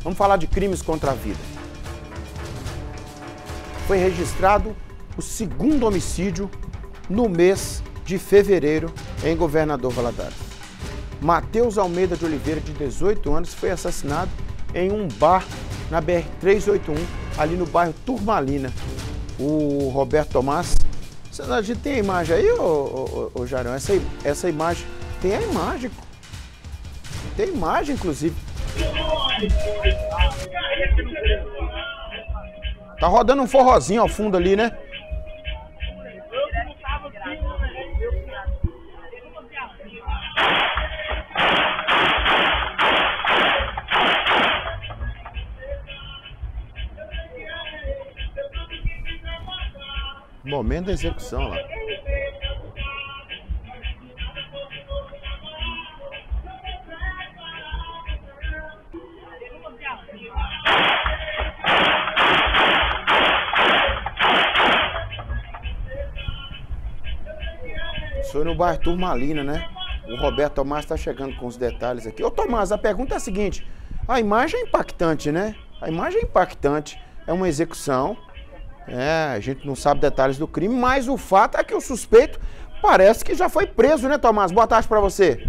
Vamos falar de crimes contra a vida. Foi registrado o segundo homicídio no mês de fevereiro em Governador Valadares. Matheus Almeida de Oliveira, de 18 anos, foi assassinado em um bar na BR-381, ali no bairro Turmalina. O Roberto Tomás, a gente tem a imagem aí, ô Jarão? Essa imagem, tem a imagem. Tem imagem, inclusive. Tá rodando um forrozinho ao fundo ali, né? Momento da execução lá. Foi no bairro Turmalina, né? O Roberto Tomás está chegando com os detalhes aqui. Ô Tomás, a pergunta é a seguinte: a imagem é impactante, né? A imagem é impactante. É uma execução. A gente não sabe detalhes do crime, mas o fato é que o suspeito parece que já foi preso, né, Tomás? Boa tarde para você.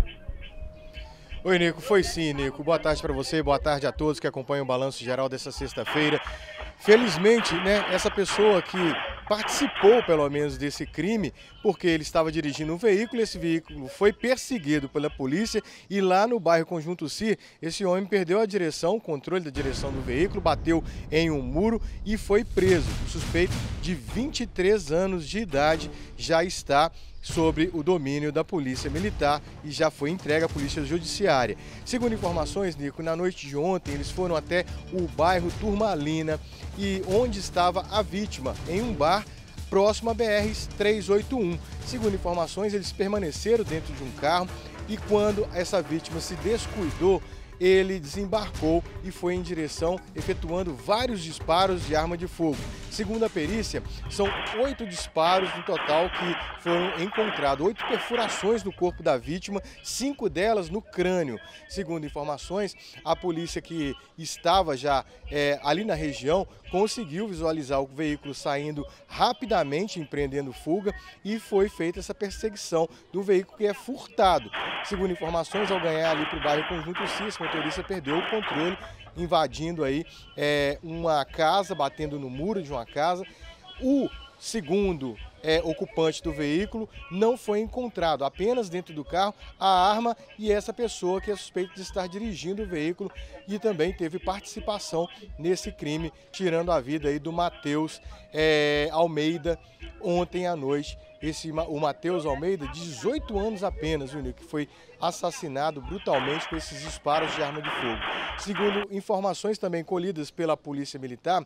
Oi, Nico. Foi sim, Nico. Boa tarde para você, boa tarde a todos que acompanham o Balanço Geral dessa sexta-feira. Felizmente, né, essa pessoa que participou, pelo menos, desse crime, porque ele estava dirigindo um veículo, esse veículo foi perseguido pela polícia e lá no bairro Conjunto Si, esse homem perdeu a direção, o controle da direção do veículo, bateu em um muro e foi preso. O suspeito, de 23 anos de idade, já está sobre o domínio da Polícia Militar e já foi entregue à Polícia Judiciária. Segundo informações, Nico, na noite de ontem eles foram até o bairro Turmalina e onde estava a vítima, em um bar próximo à BR-381. Segundo informações, eles permaneceram dentro de um carro e quando essa vítima se descuidou, ele desembarcou e foi em direção, efetuando vários disparos de arma de fogo. Segundo a perícia, são 8 disparos no total que foram encontrados, 8 perfurações no corpo da vítima, 5 delas no crânio. Segundo informações, a polícia que estava já ali na região conseguiu visualizar o veículo saindo rapidamente, empreendendo fuga, e foi feita essa perseguição do veículo que é furtado. Segundo informações, ao ganhar ali para o bairro Conjunto Si, esse motorista perdeu o controle, invadindo aí uma casa, batendo no muro de uma casa. O segundo ocupante do veículo não foi encontrado, apenas dentro do carro a arma e essa pessoa que é suspeita de estar dirigindo o veículo e também teve participação nesse crime, tirando a vida aí do Matheus Almeida ontem à noite. O Matheus Almeida, de 18 anos apenas, que foi assassinado brutalmente com esses disparos de arma de fogo. Segundo informações também colhidas pela Polícia Militar,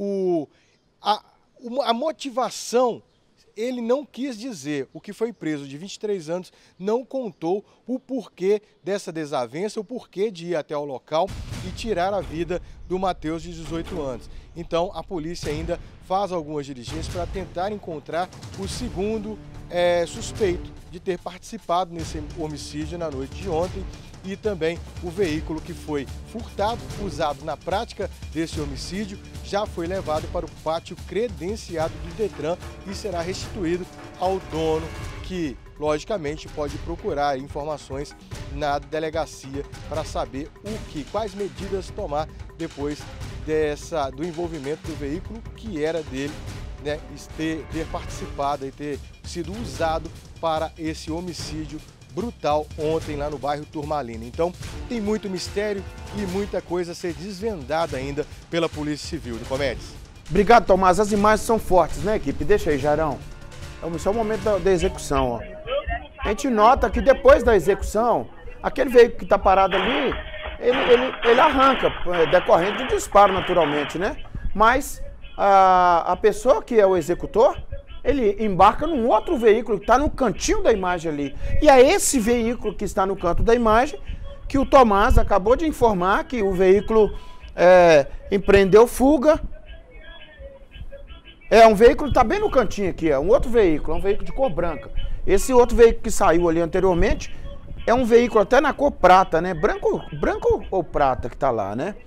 a motivação, ele não quis dizer. O que foi preso, de 23 anos, não contou o porquê dessa desavença, o porquê de ir até o local e tirar a vida do Matheus, de 18 anos. Então, a polícia ainda faz algumas diligências para tentar encontrar o segundo suspeito de ter participado nesse homicídio na noite de ontem e também o veículo que foi furtado, usado na prática desse homicídio, já foi levado para o pátio credenciado do Detran e será restituído ao dono, que logicamente pode procurar informações na delegacia para saber quais medidas tomar depois do envolvimento do veículo que era dele, né, ter participado e ter sido usado para esse homicídio brutal ontem lá no bairro Turmalina. Então tem muito mistério e muita coisa a ser desvendada ainda pela Polícia Civil. Nicomedes. Obrigado, Tomás. As imagens são fortes, né, equipe? Deixa aí, Jarão. Esse é o momento da execução, ó. A gente nota que depois da execução, aquele veículo que está parado ali, ele arranca, decorrente do disparo, naturalmente, né? Mas a pessoa que é o executor, ele embarca num outro veículo que está no cantinho da imagem ali. E é esse veículo que está no canto da imagem que o Tomás acabou de informar que o veículo empreendeu fuga. Um veículo que está bem no cantinho aqui, um outro veículo, um veículo de cor branca. Esse outro veículo que saiu ali anteriormente é um veículo até na cor prata, né? Branco ou prata que está lá, né?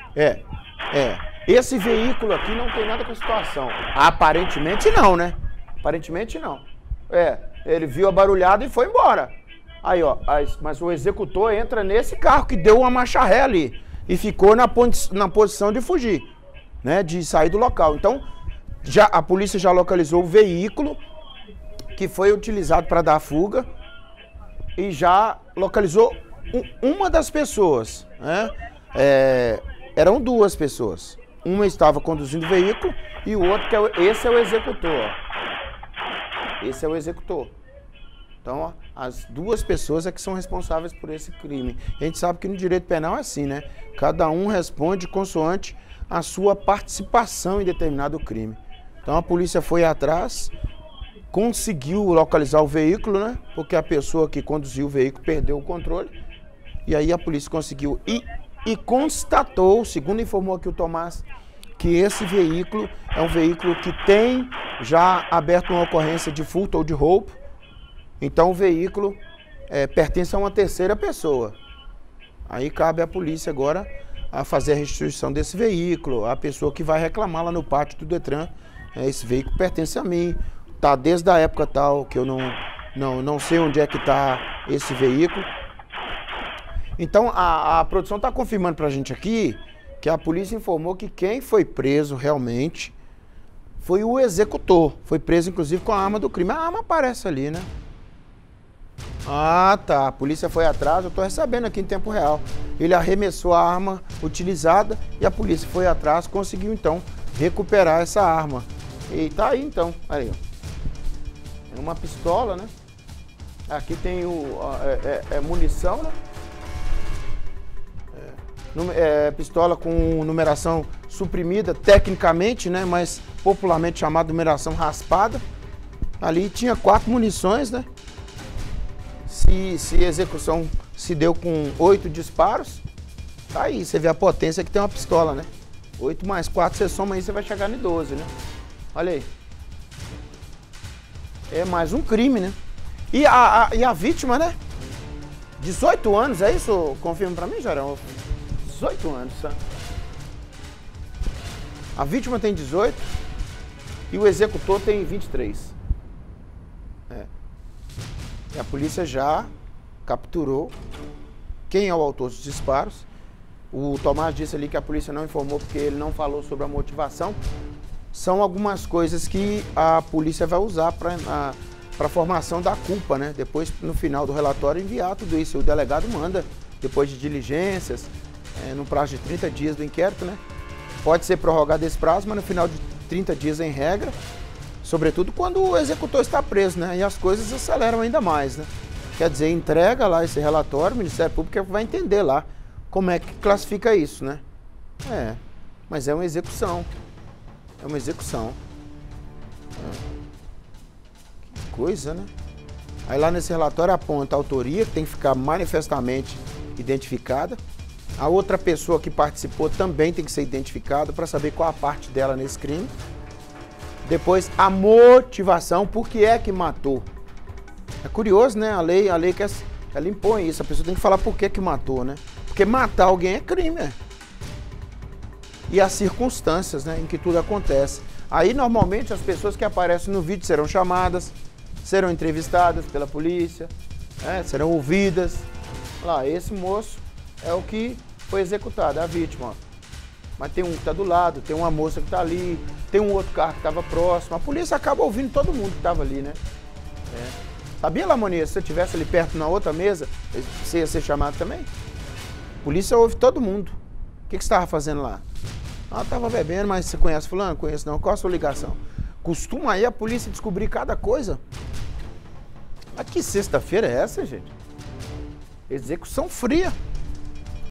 Esse veículo aqui não tem nada com a situação. Aparentemente não, né? Aparentemente não. Ele viu a barulhada e foi embora. Aí, ó, mas o executor entra nesse carro que deu uma marcha ré ali e ficou na posição de fugir, né? De sair do local. Então, a polícia já localizou o veículo que foi utilizado para dar a fuga e já localizou uma das pessoas, né? Eram duas pessoas. Uma estava conduzindo o veículo e o outro, esse é o executor. Esse é o executor. Então, ó, as duas pessoas é que são responsáveis por esse crime. A gente sabe que no direito penal é assim, né? Cada um responde consoante a sua participação em determinado crime. Então, a polícia foi atrás, conseguiu localizar o veículo, né? Porque a pessoa que conduziu o veículo perdeu o controle. E aí a polícia conseguiu e constatou, segundo informou aqui o Tomás, que esse veículo é um veículo que tem já aberto uma ocorrência de furto ou de roubo. Então o veículo pertence a uma terceira pessoa. Aí cabe à polícia agora a fazer a restituição desse veículo. A pessoa que vai reclamar lá no pátio do Detran, esse veículo pertence a mim. Tá desde a época tal que eu não sei onde é que está esse veículo. Então a produção está confirmando para a gente aqui que a polícia informou que quem foi preso realmente foi o executor. Foi preso inclusive com a arma do crime. A arma aparece ali, né? Ah, tá. A polícia foi atrás, eu tô recebendo aqui em tempo real. Ele arremessou a arma utilizada e a polícia foi atrás, conseguiu então recuperar essa arma. E tá aí então, aí, ó. É uma pistola, né? Aqui tem munição, né? Pistola com numeração suprimida, tecnicamente, né? Mas popularmente chamada numeração raspada. Ali tinha 4 munições, né? Se a execução se deu com 8 disparos, tá aí, você vê a potência que tem uma pistola, né? 8 mais 4, você soma aí, você vai chegar em 12, né? Olha aí. É mais um crime, né? E a vítima, né? 18 anos, é isso? Confirma pra mim, Jarão? 18 anos, sabe? A vítima tem 18 e o executor tem 23. E a polícia já capturou quem é o autor dos disparos. O Tomás disse ali que a polícia não informou porque ele não falou sobre a motivação. São algumas coisas que a polícia vai usar para a formação da culpa, né? Depois, no final do relatório, enviar tudo isso. O delegado manda, depois de diligências, no prazo de 30 dias do inquérito, né? Pode ser prorrogado esse prazo, mas no final de 30 dias em regra, sobretudo quando o executor está preso, né? E as coisas aceleram ainda mais, né? Quer dizer, entrega lá esse relatório, o Ministério Público vai entender lá como é que classifica isso, né? Mas é uma execução. É uma execução. Que coisa, né? Aí lá nesse relatório aponta a autoria, que tem que ficar manifestamente identificada. A outra pessoa que participou também tem que ser identificada para saber qual a parte dela nesse crime. Depois, a motivação, por que é que matou. É curioso, né? A lei ela impõe isso. A pessoa tem que falar por que que matou, né? Porque matar alguém é crime, E as circunstâncias, né, em que tudo acontece. Aí, normalmente, as pessoas que aparecem no vídeo serão chamadas, serão entrevistadas pela polícia, serão ouvidas. Lá, esse moço é o que foi executado, é a vítima, ó. Mas tem um que está do lado, tem uma moça que está ali, tem um outro carro que estava próximo. A polícia acaba ouvindo todo mundo que estava ali, né? Sabia, Lamonier, se você estivesse ali perto na outra mesa, você ia ser chamado também? A polícia ouve todo mundo. O que você estava fazendo lá? Ah, estava bebendo, mas você conhece fulano? Conheço não. Qual a sua ligação? Costuma aí a polícia descobrir cada coisa? Mas que sexta-feira é essa, gente? Execução fria.